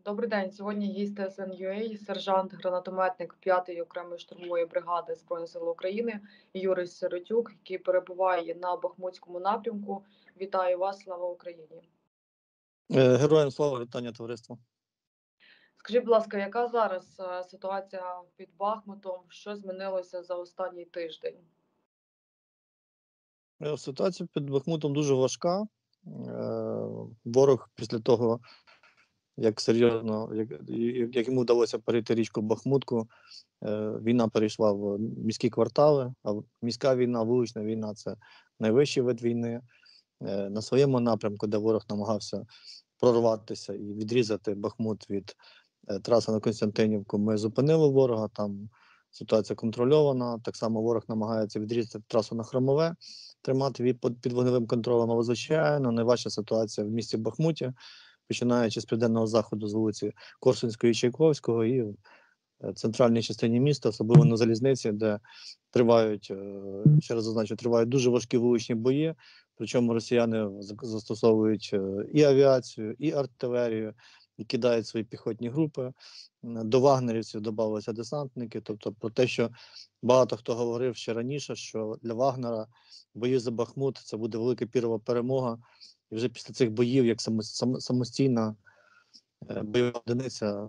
Добрий день. Сьогодні гість ТСН.UA, сержант-гранатометник 5-ї окремої штурмової бригади Збройних сил України Юрій Сиротюк, який перебуває на Бахмутському напрямку. Вітаю вас, слава Україні! Героям слава, вітання товариство. Скажіть, будь ласка, яка зараз ситуація під Бахмутом? Що змінилося за останній тиждень? Ситуація під Бахмутом дуже важка. Ворог після того, як серйозно, як йому вдалося перейти річку Бахмутку, війна перейшла в міські квартали, а міська війна, вулична війна – це найвищий вид війни. На своєму напрямку, де ворог намагався прорватися і відрізати Бахмут від траси на Костянтинівку, ми зупинили ворога, там ситуація контрольована. Так само ворог намагається відрізати трасу на Хромове, тримати її під вогневим контролем, але, звичайно, найважча ситуація в місті Бахмуті, починаючи з південного заходу, з вулиці Корсунської і Чайковського, і в центральній частині міста, особливо на залізниці, де тривають, ще раз зазначу, тривають дуже важкі вуличні бої, причому росіяни застосовують і авіацію, і артилерію, і кидають свої піхотні групи. До вагнерівців додавалися десантники, тобто про те, що багато хто говорив ще раніше, що для Вагнера бої за Бахмут – це буде велика пірова перемога, і вже після цих боїв, як самостійна бойова одиниця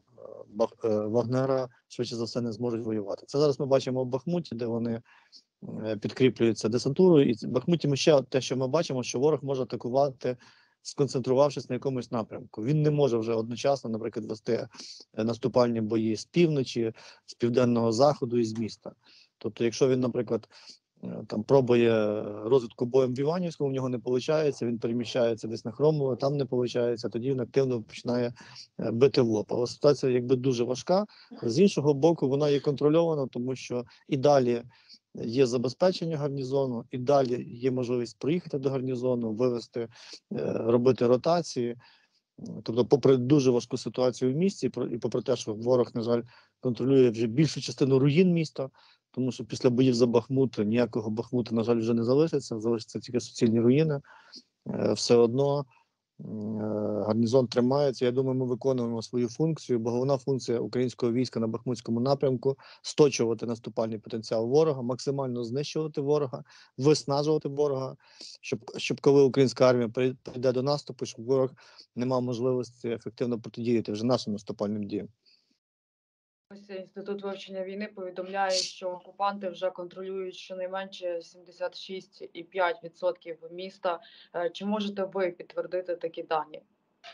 Вагнера, швидше за все, не зможуть воювати. Це зараз ми бачимо в Бахмуті, де вони підкріплюються десантурою, і в Бахмуті ми ще те, що ми бачимо, що ворог може атакувати, сконцентрувавшись на якомусь напрямку. Він не може вже одночасно, наприклад, вести наступальні бої з півночі, з південного заходу і з міста. Тобто, якщо він, наприклад, там пробує розвитку боєм в Іванівському, в нього не виходить, він переміщається десь на Хромове, там не виходить, тоді він активно починає бити в лоб. Але ситуація якби дуже важка. З іншого боку, вона є контрольована, тому що і далі є забезпечення гарнізону, і далі є можливість проїхати до гарнізону, вивести, робити ротації. Тобто, попри дуже важку ситуацію в місті, і попри те, що ворог, на жаль, контролює вже більшу частину руїн міста, тому що після боїв за Бахмут ніякого Бахмута, на жаль, вже не залишиться тільки суцільні руїни. Все одно гарнізон тримається. Я думаю, ми виконуємо свою функцію, бо головна функція українського війська на Бахмутському напрямку – сточувати наступальний потенціал ворога, максимально знищувати ворога, виснажувати ворога, щоб коли українська армія прийде до наступу, щоб ворог не мав можливості ефективно протидіяти вже нашим наступальним діям. Ось Інститут вивчення війни повідомляє, що окупанти вже контролюють щонайменше 76,5% міста. Чи можете ви підтвердити такі дані?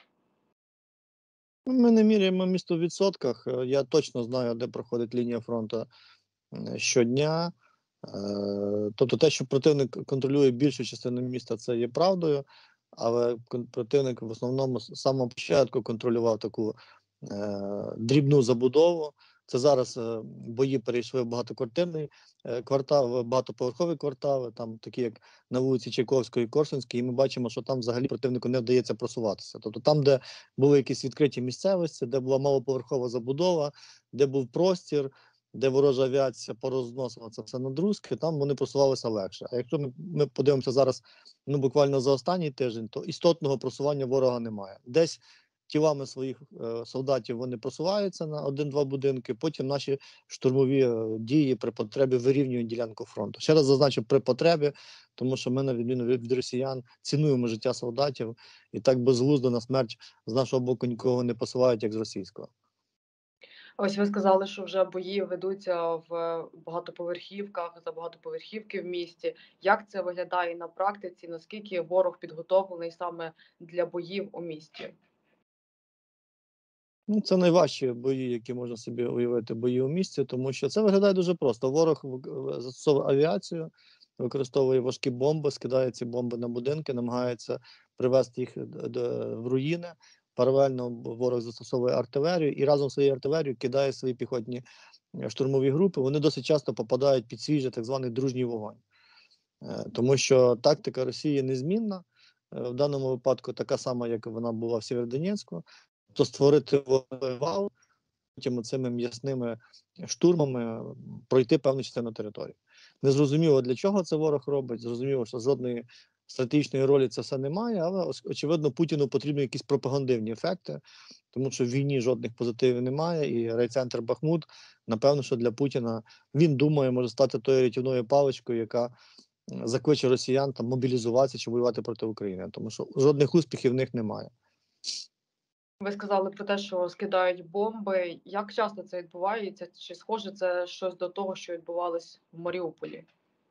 Ми не міряємо місто в відсотках. Я точно знаю, де проходить лінія фронту щодня. Тобто те, що противник контролює більшу частину міста, це є правдою, але противник в основному з самого початку контролював таку дрібну забудову. Це зараз бої перейшли в багатоквартирний квартал, в багатоповерхові квартали, там такі як на вулиці Чайковської і Корсунській, і ми бачимо, що там взагалі противнику не вдається просуватися. Тобто там, де були якісь відкриті місцевості, де була малоповерхова забудова, де був простір, де ворожа авіація порозносила це все на друзки, там вони просувалися легше. А якщо ми подивимося зараз, буквально за останній тиждень, то істотного просування ворога немає. Десь тілами своїх солдатів вони просуваються на 1-2 будинки, потім наші штурмові дії при потребі вирівнюють ділянку фронту. Ще раз зазначу, при потребі, тому що ми, на відміну від росіян, цінуємо життя солдатів, і так безглуздо на смерть з нашого боку нікого не посилають, як з російського. Ось ви сказали, що вже бої ведуться в багатоповерхівках, за багатоповерхівки в місті. Як це виглядає на практиці? Наскільки ворог підготовлений саме для боїв у місті? Це найважчі бої, які можна собі уявити, бої у місті, тому що це виглядає дуже просто. Ворог застосовує авіацію, використовує важкі бомби, скидає ці бомби на будинки, намагається привести їх в руїни. Паралельно ворог застосовує артилерію і разом з своєю артилерією кидає свої піхотні штурмові групи. Вони досить часто попадають під свій так званий дружній вогонь. Тому що тактика Росії незмінна. В даному випадку така сама, як вона була в Сєвєродонецьку. То створити вал, потім цими м'ясними штурмами пройти певну частину території. Незрозуміло, для чого це ворог робить, зрозуміло, що жодної стратегічної ролі це все немає, але, очевидно, Путіну потрібні якісь пропагандивні ефекти. Тому що в війні жодних позитивів немає, і райцентр Бахмут, напевно, що для Путіна, він думає, може стати тою рятівною паличкою, яка закличе росіян там мобілізуватися чи воювати проти України, тому що жодних успіхів в них немає. Ви сказали про те, що скидають бомби. Як часто це відбувається? Чи схоже це щось до того, що відбувалось в Маріуполі?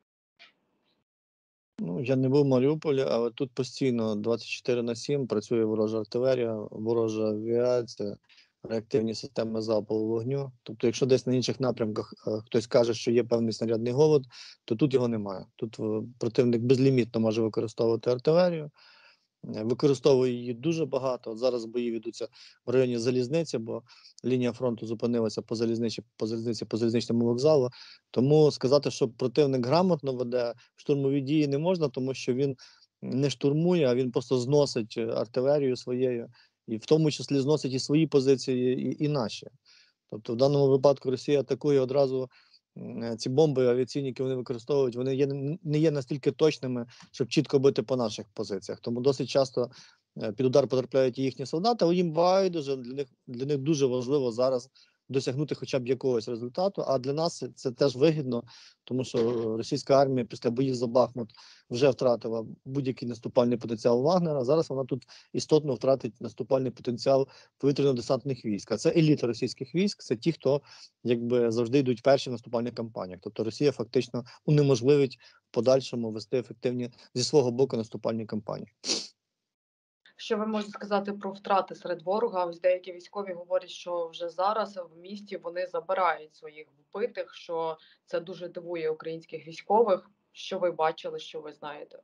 Ну, я не був в Маріуполі, але тут постійно 24/7 працює ворожа артилерія, ворожа авіація, реактивні системи залпового вогню. Тобто, якщо десь на інших напрямках хтось каже, що є певний снарядний голод, то тут його немає. Тут противник безлімітно може використовувати артилерію, використовує її дуже багато. От зараз бої ведуться в районі залізниці, бо лінія фронту зупинилася по залізничному вокзалу. Тому сказати, що противник грамотно веде штурмові дії не можна, тому що він не штурмує, а він просто зносить артилерію своєю, і в тому числі зносить і свої позиції, і наші. Тобто в даному випадку Росія атакує одразу. Ці бомби авіаційні, які вони використовують, вони не є настільки точними, щоб чітко бити по наших позиціях. Тому досить часто під удар потрапляють і їхні солдати, але їм байдуже, для них дуже важливо зараз досягнути хоча б якогось результату, а для нас це теж вигідно, тому що російська армія після боїв за Бахмут вже втратила будь-який наступальний потенціал Вагнера, зараз вона тут істотно втратить наступальний потенціал повітряно-десантних військ. А це еліта російських військ, це ті, хто якби завжди йдуть перші в наступальних кампаніях. Тобто Росія фактично унеможливить в подальшому вести ефективні зі свого боку наступальні кампанії. Що ви можете сказати про втрати серед ворога? Ось деякі військові говорять, що вже зараз в місті вони забирають своїх вбитих, що це дуже дивує українських військових. Що ви бачили, що ви знаєте?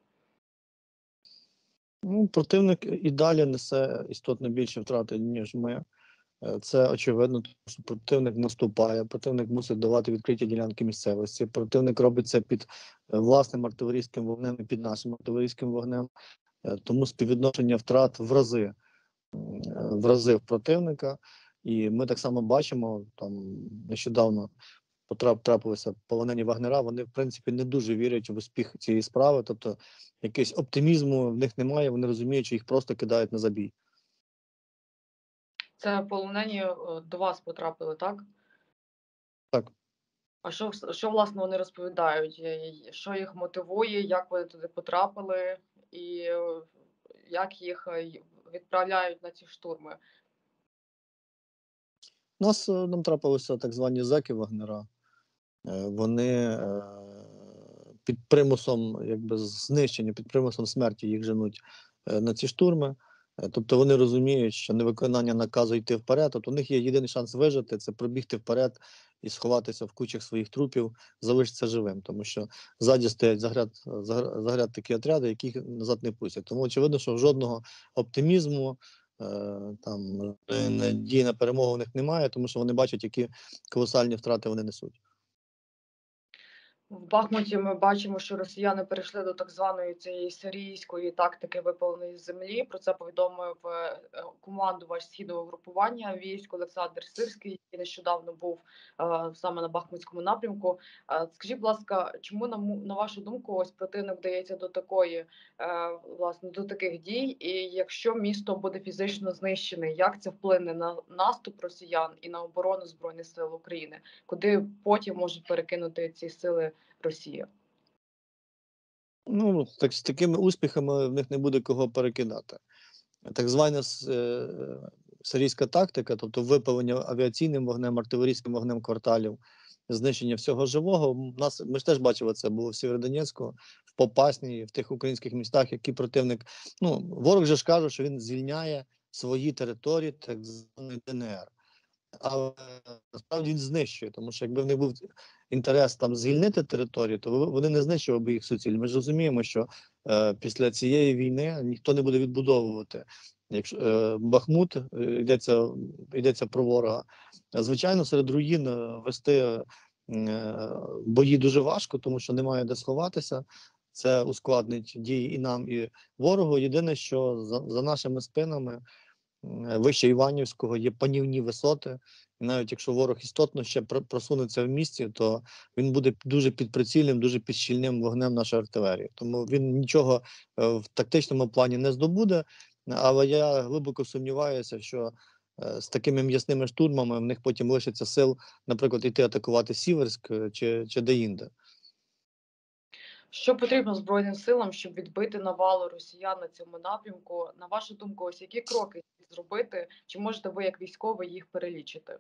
Ну, противник і далі несе істотно більше втрати, ніж ми. Це очевидно, тому що противник наступає, противник мусить давати відкриті ділянки місцевості. Противник робить це під власним артилерійським вогнем і під нашим артилерійським вогнем. Тому співвідношення втрат в рази в противника. І ми так само бачимо, там нещодавно трапилися полонені Вагнера, вони, в принципі, не дуже вірять в успіх цієї справи, тобто якийсь оптимізму в них немає, вони розуміють, що їх просто кидають на забій. Це полонені до вас потрапили, так? Так. А що власне вони розповідають? Що їх мотивує, як вони туди потрапили, і як їх відправляють на ці штурми? Нам трапилися так звані зеки Вагнера. Вони під примусом якби знищення, під примусом смерті їх женуть на ці штурми. Тобто вони розуміють, що невиконання наказу йти вперед, тобто у них є єдиний шанс вижити – це пробігти вперед і сховатися в кучах своїх трупів, залишитися живим, тому що ззаді стоять загряд такі отряди, яких назад не пустять. Тому очевидно, що жодного оптимізму, там надії на перемогу у них немає, тому що вони бачать, які колосальні втрати вони несуть. В Бахмуті ми бачимо, що росіяни перейшли до так званої цієї сирійської тактики випаленої з землі. Про це повідомив командувач східного групування військ Олександр Сирський, який нещодавно був саме на Бахмутському напрямку. Скажіть, будь ласка, чому на вашу думку ось противник вдається до такої власне до таких дій? І якщо місто буде фізично знищене, як це вплине на наступ росіян і на оборону Збройних сил України, куди потім можуть перекинути ці сили Росія? Ну, так з такими успіхами в них не буде кого перекидати. Так звана сирійська тактика, тобто випалення авіаційним вогнем, артилерійським вогнем кварталів, знищення всього живого. Ми ж теж бачили це, було в Сєвєродонецьку, в Попасні, в тих українських містах, які противник. Ну, ворог же ж каже, що він звільняє свої території, так званої ДНР. Але насправді він знищує, тому що якби в них був інтерес там звільнити територію, то вони не знищували б їх суцільно. Ми ж розуміємо, що після цієї війни ніхто не буде відбудовувати. Якщо Бахмут, йдеться про ворога. Звичайно, серед руїн вести бої дуже важко, тому що немає де сховатися. Це ускладнить дії і нам, і ворогу. Єдине, що за нашими спинами вище Іванівського є панівні висоти, і навіть якщо ворог істотно ще просунеться в місті, то він буде дуже підприцільним, дуже підщільним вогнем нашої артилерії. Тому він нічого в тактичному плані не здобуде, але я глибоко сумніваюся, що з такими м'ясними штурмами в них потім лишиться сил, наприклад, йти атакувати Сіверськ чи де-інде. Що потрібно Збройним силам, щоб відбити навалу росіян на цьому напрямку? На вашу думку, ось які кроки зробити? Чи можете ви, як військовий, їх перелічити?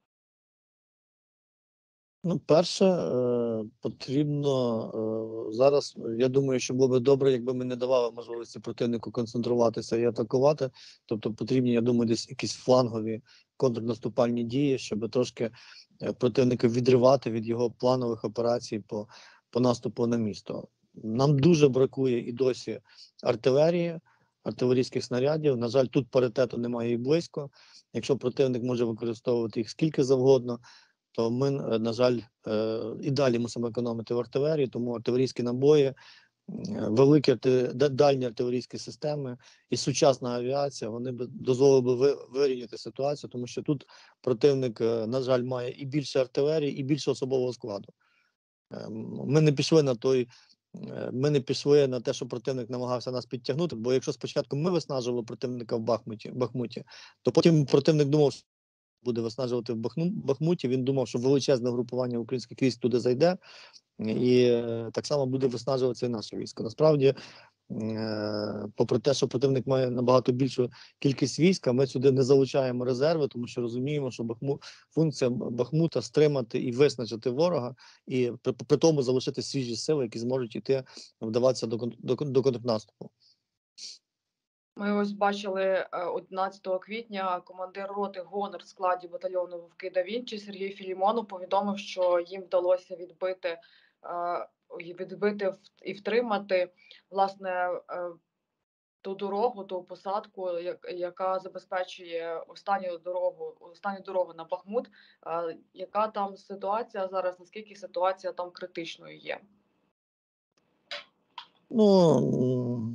Ну, перше, потрібно зараз, я думаю, що було б добре, якби ми не давали можливості противнику концентруватися і атакувати. Тобто потрібні, я думаю, десь якісь флангові контрнаступальні дії, щоб трошки противника відривати від його планових операцій по наступу на місто. Нам дуже бракує і досі артилерії, артилерійських снарядів. На жаль, тут паритету немає і близько. Якщо противник може використовувати їх скільки завгодно, то ми, на жаль, і далі мусимо економити в артилерії, тому артилерійські набої, великі дальні артилерійські системи і сучасна авіація, вони б дозволили би вирівняти ситуацію, тому що тут противник, на жаль, має і більше артилерії, і більше особового складу. Ми не пішли на ми не пішли на те, що противник намагався нас підтягнути, бо якщо спочатку ми виснажували противника в Бахмуті, то потім противник думав, що буде виснажувати в Бахмуті, він думав, що величезне групування українських військ туди зайде, і так само буде виснажуватися і наше військо. Насправді, попри те, що противник має набагато більшу кількість війська, ми сюди не залучаємо резерви, тому що розуміємо, що функція Бахмута стримати і виснажити ворога, і при тому залишити свіжі сили, які зможуть іти, вдаватися до контрнаступу. Ми ось бачили 11 квітня командир роти «Гонор» в складі батальйону «Вовки да Вінчі» Сергій Філімонов повідомив, що їм вдалося відбити і втримати, власне, ту дорогу, ту посадку, яка забезпечує останню дорогу на Бахмут. Яка там ситуація зараз, наскільки ситуація там критичною є? Ну,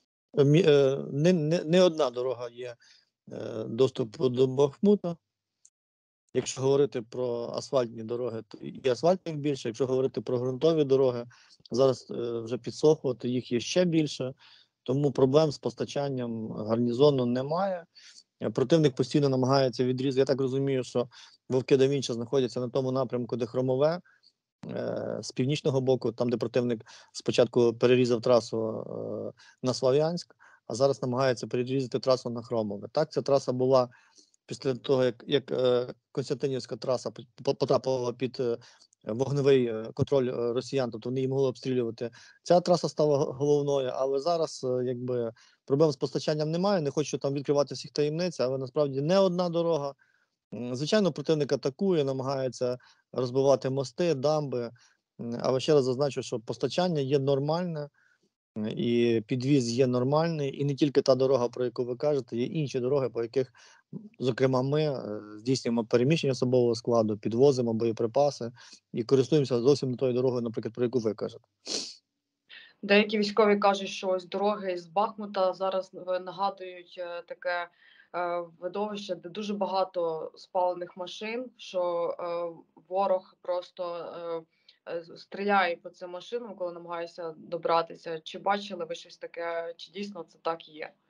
не одна дорога є доступу до Бахмута. Якщо говорити про асфальтні дороги, то і асфальтних більше. Якщо говорити про ґрунтові дороги, зараз вже підсохло, то їх є ще більше. Тому проблем з постачанням гарнізону немає. Противник постійно намагається відрізати. Я так розумію, що Вовки да Вінчі знаходяться на тому напрямку, де Хромове, з північного боку, там, де противник спочатку перерізав трасу на Слов'янськ, а зараз намагається перерізати трасу на Хромове. Так, ця траса була після того, як Костянтинівська траса потрапила під вогневий контроль росіян, тобто вони її могли обстрілювати. Ця траса стала головною, але зараз якби проблем з постачанням немає, не хочу там відкривати всіх таємниць, але насправді не одна дорога. Звичайно, противник атакує, намагається розбивати мости, дамби, але ще раз зазначу, що постачання є нормальне, і підвіз є нормальний, і не тільки та дорога, про яку ви кажете, є інші дороги, по яких, зокрема, ми здійснюємо переміщення особового складу, підвозимо боєприпаси і користуємося зовсім не тою дорогою, наприклад, про яку ви кажете. Деякі військові кажуть, що ось дороги з Бахмута зараз нагадують таке видовище, де дуже багато спалених машин, що ворог просто стріляє по цим машинам, коли намагається добратися. Чи бачили ви щось таке, чи дійсно це так і є?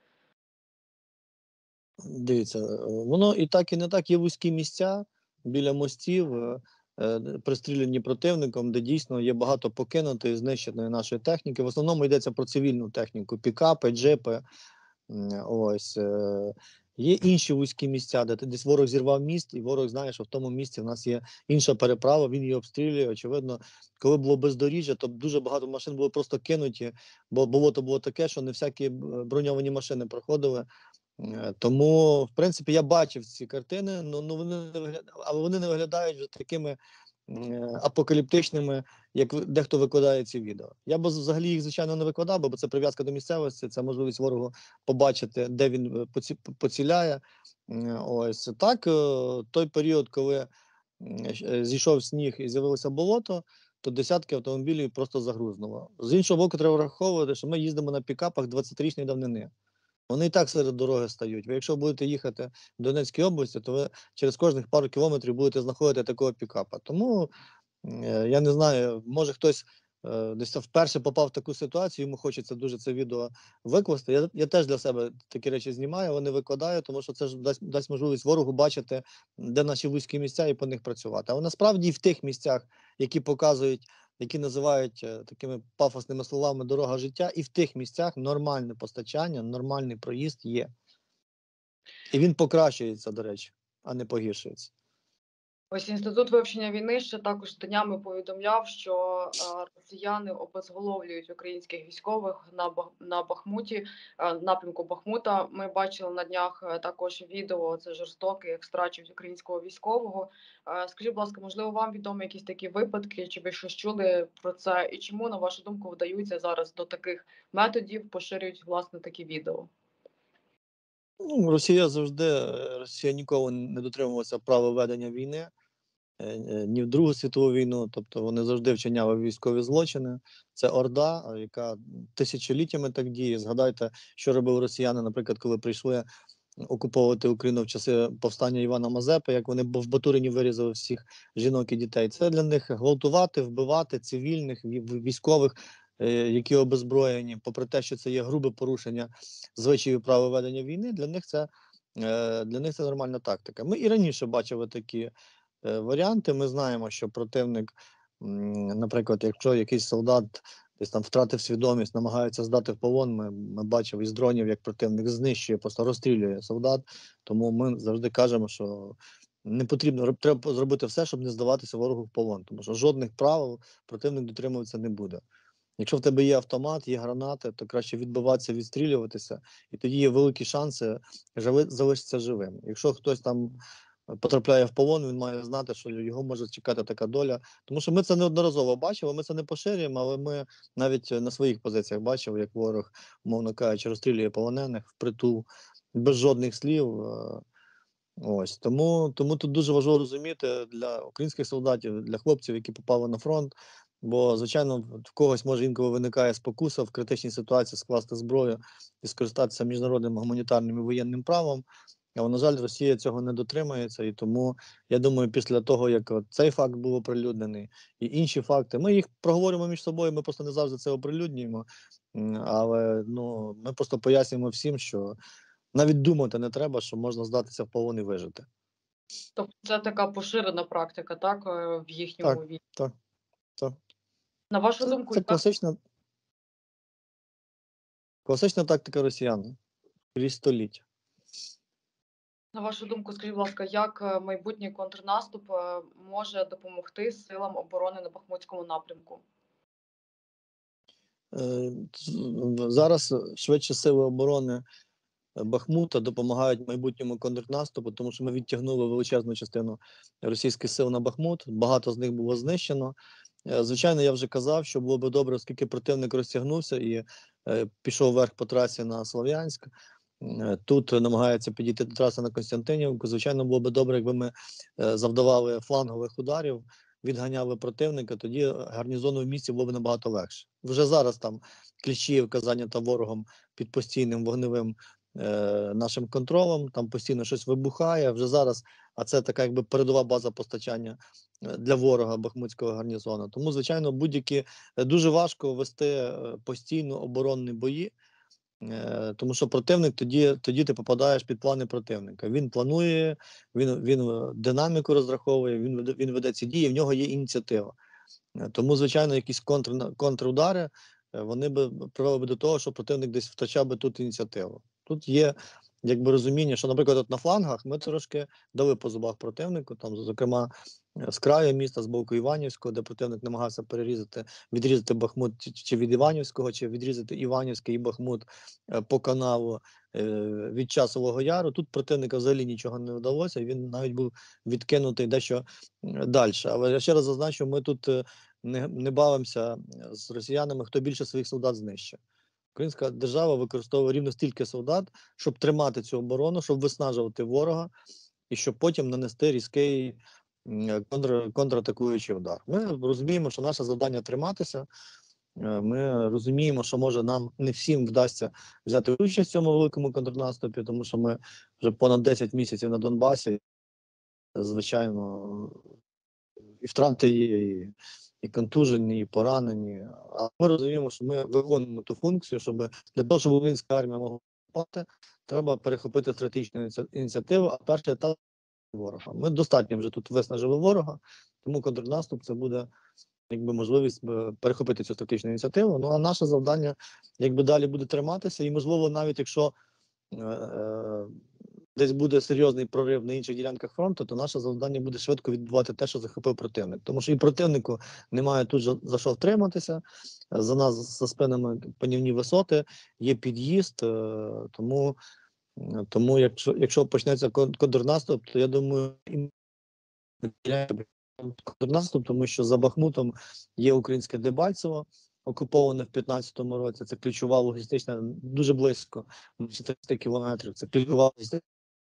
Дивіться, воно і так, і не так. Є вузькі місця біля мостів, пристріляні противником, де дійсно є багато покинутої, знищеної нашої техніки. В основному йдеться про цивільну техніку, пікапи, джипи. Ось. Є інші вузькі місця, де десь ворог зірвав міст, і ворог знає, що в тому місці в нас є інша переправа, він її обстрілює. Очевидно, коли було бездоріжжя, то дуже багато машин були просто кинуті, бо болото було таке, що не всякі броньовані машини проходили. Тому, в принципі, я бачив ці картини, але вони не виглядають вже такими апокаліптичними, як дехто викладає ці відео. Я б взагалі їх, звичайно, не викладав, бо це прив'язка до місцевості, це можливість ворогу побачити, де він поціляє. Ось так, той період, коли зійшов сніг і з'явилося болото, то десятки автомобілів просто загрузнуло. З іншого боку, треба враховувати, що ми їздимо на пікапах 20-річної давнини. Вони і так серед дороги стають. Ви якщо будете їхати в Донецькій області, то ви через кожних пару кілометрів будете знаходити такого пікапа. Тому, я не знаю, може хтось десь вперше попав в таку ситуацію, йому хочеться дуже це відео викласти. Я теж для себе такі речі знімаю, вони викладаю, тому що це ж дасть можливість ворогу бачити, де наші вузькі місця, і по них працювати. Але насправді в тих місцях, які показують, які називають такими пафосними словами дорога життя, і в тих місцях нормальне постачання, нормальний проїзд є. І він покращується, до речі, а не погіршується. Ось Інститут вивчення війни ще також днями повідомляв, що росіяни обезголовлюють українських військових на Бахмуті, напрямку Бахмута. Ми бачили на днях також відео, це жорстокий, як страчують українського військового. Скажіть, будь ласка, можливо, вам відомі якісь такі випадки, чи ви щось чули про це? І чому, на вашу думку, вдаються зараз до таких методів, поширюють, власне, такі відео? Ну, Росія ніколи не дотримувалася права ведення війни, ні в Другу світову війну, тобто вони завжди вчиняли військові злочини. Це Орда, яка тисячоліттями так діє. Згадайте, що робили росіяни, наприклад, коли прийшли окуповувати Україну в часи повстання Івана Мазепи, як вони в Батурині вирізали всіх жінок і дітей. Це для них гвалтувати, вбивати цивільних, військових, які обезброєні, попри те, що це є грубе порушення звичаїв права ведення війни, для них це нормальна тактика. Ми і раніше бачили такі варіанти. Ми знаємо, що противник, наприклад, якщо якийсь солдат десь там втратив свідомість, намагається здати в полон, ми бачили із дронів, як противник знищує, просто розстрілює солдат. Тому ми завжди кажемо, що не потрібно, треба зробити все, щоб не здаватися ворогу в полон, тому що жодних правил противник дотримуватися не буде. Якщо в тебе є автомат, є гранати, то краще відбиватися, відстрілюватися, і тоді є великі шанси залишитися живим. Якщо хтось там потрапляє в полон, він має знати, що його може чекати така доля. Тому що ми це неодноразово бачили, ми це не поширюємо, але ми навіть на своїх позиціях бачили, як ворог, мовно кажучи, розстрілює полонених впритул, без жодних слів. Ось тому тут дуже важливо розуміти для українських солдатів, для хлопців, які попали на фронт. Бо, звичайно, в когось може інколи виникає спокуса в критичній ситуації скласти зброю і скористатися міжнародним гуманітарним і воєнним правом. Але, на жаль, Росія цього не дотримується, і тому, я думаю, після того, як цей факт був оприлюднений, і інші факти, ми їх проговоримо між собою, ми просто не завжди це оприлюднюємо, але ми просто пояснюємо всім, що навіть думати не треба, що можна здатися в полон і вижити. Тобто це така поширена практика, так, в їхньому Так, війні? так, так. На вашу думку, Це класична тактика росіян крізь століття. На вашу думку, скажіть, будь ласка, як майбутній контрнаступ може допомогти силам оборони на Бахмутському напрямку? Зараз швидше сили оборони Бахмута допомагають майбутньому контрнаступу, тому що ми відтягнули величезну частину російських сил на Бахмут, багато з них було знищено. Звичайно, я вже казав, що було б добре, оскільки противник розтягнувся і пішов вверх по трасі на Слов'янськ. Тут намагається підійти до траси на Костянтинівку. Звичайно, було б добре, якби ми завдавали флангових ударів, відганяли противника, тоді гарнізону в місті було б набагато легше. Вже зараз там Кліщіївка зайнята ворогом під постійним вогневим нашим контролем, там постійно щось вибухає вже зараз, а це така якби передова база постачання для ворога Бахмутського гарнізону. Тому, звичайно, дуже важко вести постійно оборонні бої, тому що противник, тоді ти попадаєш під плани противника. Він планує, він динаміку розраховує, він веде ці дії, в нього є ініціатива. Тому, звичайно, якісь контрудари, вони б привели б до того, що противник десь втрачав би тут ініціативу. Тут є якби розуміння, що, наприклад, от на флангах ми трошки дали по зубах противнику, там, зокрема, з краю міста, з боку Іванівського, де противник намагався відрізати Бахмут чи від Іванівського, чи відрізати Іванівський і Бахмут по каналу від Часового Яру. Тут противника взагалі нічого не вдалося, і він навіть був відкинутий дещо далі. Але я ще раз зазначу, ми тут не бавимося з росіянами, хто більше своїх солдат знищить. Українська держава використовує рівно стільки солдат, щоб тримати цю оборону, щоб виснажувати ворога і щоб потім нанести різкий контратакуючий удар. Ми розуміємо, що наше завдання триматися. Ми розуміємо, що може нам не всім вдасться взяти участь в цьому великому контрнаступі, тому що ми вже понад 10 місяців на Донбасі, звичайно, і втрати є, і контужені, і поранені. А ми розуміємо, що ми виконуємо ту функцію, щоб для того, щоб українська армія могла виступати, треба перехопити стратегічну ініціативу, а перший етап ворога. Ми достатньо вже тут виснажили ворога, тому контрнаступ це буде якби можливість перехопити цю стратегічну ініціативу. Ну а наше завдання якби далі буде триматися, і можливо, навіть якщо десь буде серйозний прорив на інших ділянках фронту, то наше завдання буде швидко відбувати те, що захопив противник. Тому що і противнику немає тут за що втриматися, за нас за спинами панівні висоти, є під'їзд, тому якщо почнеться контрнаступ, то я думаю, контрнаступ, тому що за Бахмутом є українське Дебальцево, окуповане в 15-му році. Це ключова логістична, дуже близько, 400 кілометрів. Це ключова логістична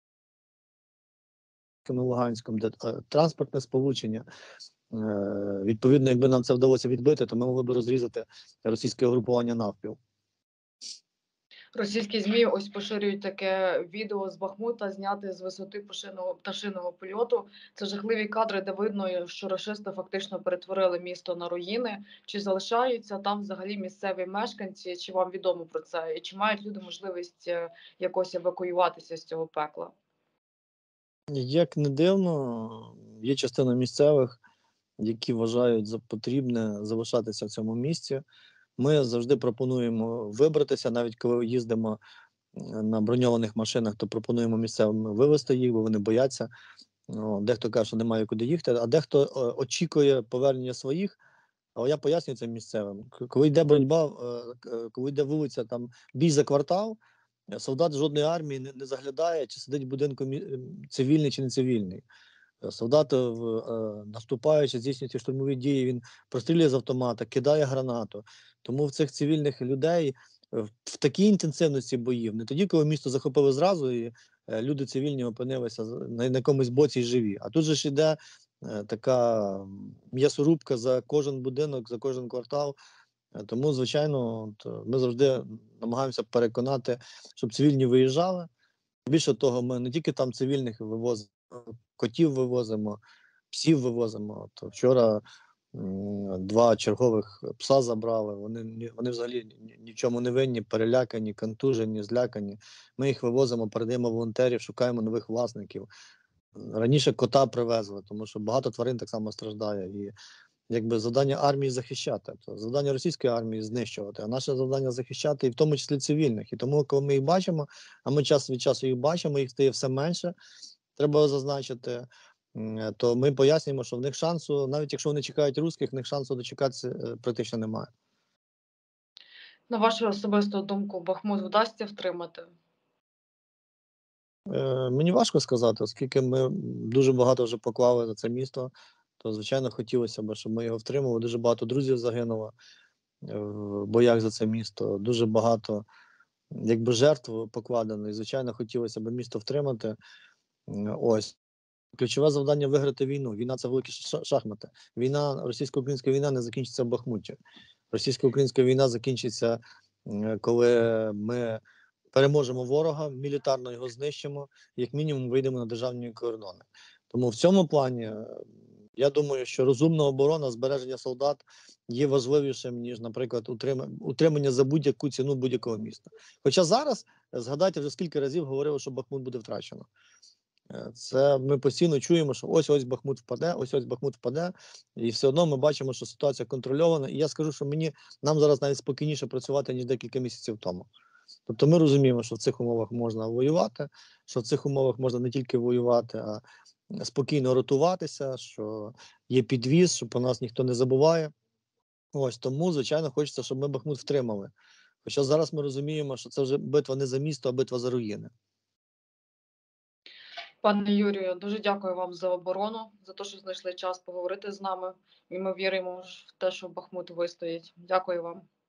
Луганському, де транспортне сполучення. Відповідно, якби нам це вдалося відбити, то ми могли б розрізати російське угрупування навпіл. Російські ЗМІ ось поширюють таке відео з Бахмута, зняте з висоти пташиного польоту. Це жахливі кадри, де видно, що рашисти фактично перетворили місто на руїни. Чи залишаються там взагалі місцеві мешканці? Чи вам відомо про це? І чи мають люди можливість якось евакуюватися з цього пекла? Як не дивно, є частина місцевих, які вважають за потрібне залишатися в цьому місці. Ми завжди пропонуємо вибратися, навіть коли їздимо на броньованих машинах, то пропонуємо місцевим вивезти їх, бо вони бояться. Дехто каже, що немає куди їхати, а дехто очікує повернення своїх. Але я пояснюю це місцевим. Коли йде боротьба, коли йде вулиця, там бій за квартал, солдат жодної армії не заглядає, чи сидить в будинку цивільний чи не цивільний. Солдат, наступаючи, здійснює ці штурмові дії, він прострілює з автомата, кидає гранату. Тому в цих цивільних людей в такій інтенсивності боїв, не тоді, коли місто захопили зразу, і люди цивільні опинилися на якомусь боці й живі. А тут же ж іде така м'ясорубка за кожен будинок, за кожен квартал. Тому, звичайно, ми завжди намагаємося переконати, щоб цивільні виїжджали. Більше того, ми не тільки там цивільних вивозимо, котів вивозимо, псів вивозимо. То вчора 2 чергових пса забрали, вони взагалі ні в чому не винні, перелякані, контужені, злякані. Ми їх вивозимо, передаємо волонтерів, шукаємо нових власників. Раніше кота привезли, тому що багато тварин так само страждає. І якби завдання армії захищати, то завдання російської армії знищувати, а наше завдання захищати, і в тому числі цивільних. І тому, коли ми їх бачимо, а ми час від часу їх бачимо, їх стає все менше, треба зазначити, то ми пояснюємо, що в них шансу, навіть якщо вони чекають русських, в них шансу дочекатися практично немає. На вашу особисту думку, Бахмут вдасться втримати? Мені важко сказати, оскільки ми дуже багато вже поклали за це місто, то, звичайно, хотілося б, щоб ми його втримали. Дуже багато друзів загинуло в боях за це місто, дуже багато якби жертв покладено, і, звичайно, хотілося б місто втримати. Ось. Ключове завдання – виграти війну. Війна – це великі шахмати. Російсько-українська війна не закінчиться в Бахмуті. Російсько-українська війна закінчиться, коли ми переможемо ворога, мілітарно його знищимо, як мінімум вийдемо на державні кордони. Тому в цьому плані я думаю, що розумна оборона, збереження солдат є важливішим, ніж, наприклад, утримання за будь-яку ціну будь-якого міста. Хоча зараз, згадайте, вже скільки разів говорили, що Бахмут буде втрачено. Це ми постійно чуємо, що ось Бахмут впаде, ось Бахмут впаде, і все одно ми бачимо, що ситуація контрольована. І я скажу, що нам зараз навіть спокійніше працювати, ніж декілька місяців тому. Тобто ми розуміємо, що в цих умовах можна воювати, що в цих умовах можна не тільки воювати, а спокійно ротуватися, що є підвіз, що про нас ніхто не забуває. Ось тому, звичайно, хочеться, щоб ми Бахмут втримали. Хоча зараз ми розуміємо, що це вже битва не за місто, а битва за руїни. Пане Юрію, дуже дякую вам за оборону, за те, що знайшли час поговорити з нами. І ми віримо в те, що Бахмут вистоїть. Дякую вам.